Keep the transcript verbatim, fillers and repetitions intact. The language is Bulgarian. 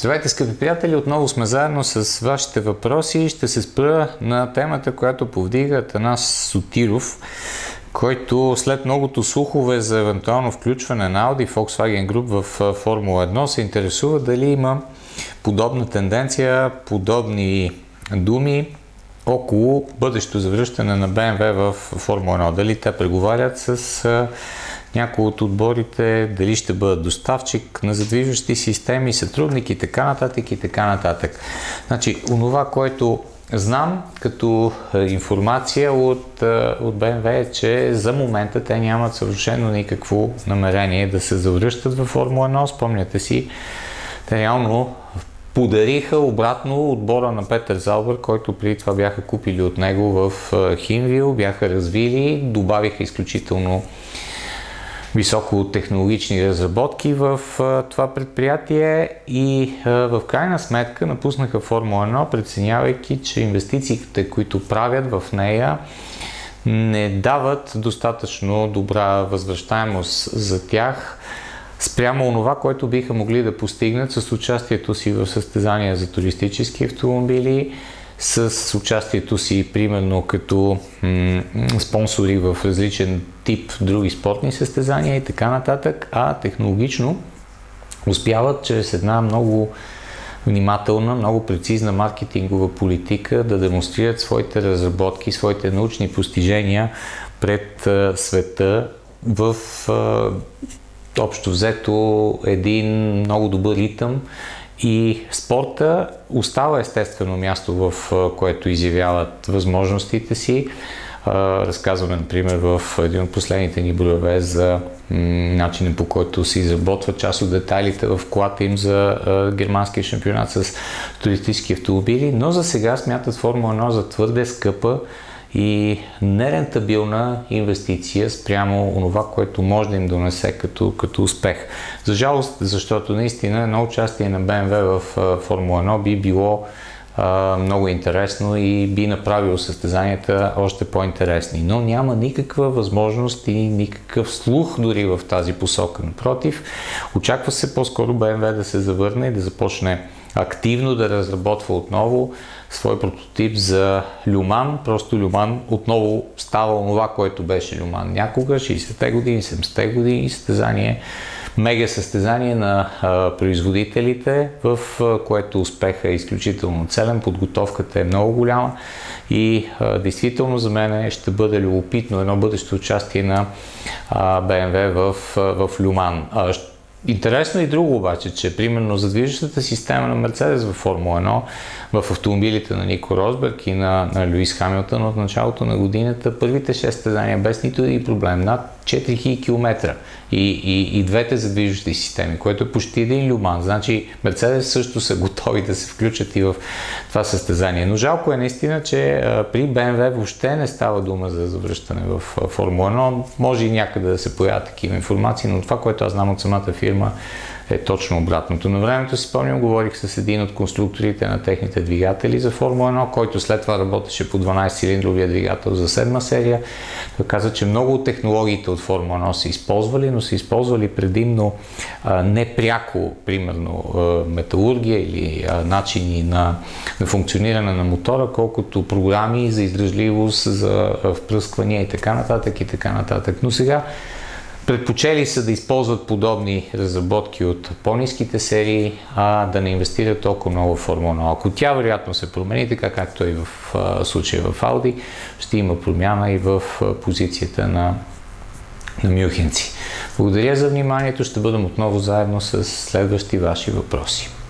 Здравейте, скъпи приятели! Отново сме заедно с вашите въпроси. Ще се спра на темата, която повдига Атанас Сотиров, който след многото слухове за евентуално включване на Audi Volkswagen Group в Формула едно се интересува дали има подобна тенденция, подобни думи около бъдещо завръщане на Б М В в Формула едно. Дали те преговарят с някои от отборите, дали ще бъдат доставчик на задвижващи системи, сътрудник и така нататък и така нататък. Значи, онова, което знам като информация от, от Б М В е, че за момента те нямат съвършено никакво намерение да се завръщат във Формула едно. Спомняте си, те реално подариха обратно отбора на Петър Залбър, който преди това бяха купили от него в Хинвил, бяха развили, добавиха изключително високотехнологични разработки в а, това предприятие и а, в крайна сметка напуснаха Формула едно, преценявайки, че инвестициите, които правят в нея, не дават достатъчно добра възвръщаемост за тях спрямо онова, което биха могли да постигнат с участието си в състезания за туристически автомобили, с участието си, примерно, като м- спонсори в различен тип други спортни състезания и така нататък, а технологично успяват чрез една много внимателна, много прецизна маркетингова политика да демонстрират своите разработки, своите научни постижения пред а, света в а, общо взето един много добър ритъм. И спорта остава естествено място, в което изявяват възможностите си. Разказваме, например, в един от последните ни броеве за начина, по който се изработват част от детайлите в колата им за германския шампионат с туристически автомобили, но за сега смятат Формула едно за твърде скъпа и нерентабилна инвестиция спрямо онова, което може да им донесе като, като успех. За жалост, защото наистина едно участие на Б М В в Формула едно би било а, много интересно и би направило състезанията още по-интересни. Но няма никаква възможност и никакъв слух дори в тази посока. Напротив, очаква се по-скоро Б М В да се завърне и да започне активно да разработва отново свой прототип за Люман. Просто Люман отново става онова, което беше Люман някога, шейсетте години, седемдесетте години, състезание, мега състезание на а, производителите, в а, което успеха е изключително целен, подготовката е много голяма и а, действително за мен ще бъде любопитно едно бъдещо участие на а, Б М В в, в Люман. А, Интересно и друго обаче, че примерно задвижващата система на Мерцедес във Формула едно, в автомобилите на Нико Росберг и на, на Луис Хамилтън от началото на годината, първите шест състезания без нито един проблем, над четири хиляди километра и, и, и двете задвижващи системи, което е почти един Люман. Значи Мерцедес също са готови да се включат и в това състезание. Но жалко е наистина, че а, при Б М В въобще не става дума за завръщане в а, Формула едно. Може и някъде да се появят такива информации, но това, което аз знам от самата фирма, е точно обратното. На времето си спомням, говорих с един от конструкторите на техните двигатели за Формула едно, който след това работеше по дванадесет-цилиндровия двигател за седма серия. Той каза, че много от технологиите от Формула едно са използвали, но са използвали предимно а, непряко, примерно а, металургия или а, начини на, на функциониране на мотора, колкото програми за издръжливост, за впръсквания и така нататък и така нататък. Но сега предпочели са да използват подобни разработки от по-ниските серии, а да не инвестират толкова много в Формула едно. Ако тя вероятно се промени, така както и в а, случая в Audi, ще има промяна и в а, позицията на, на мюнхенци. Благодаря за вниманието, ще бъдем отново заедно с следващи ваши въпроси.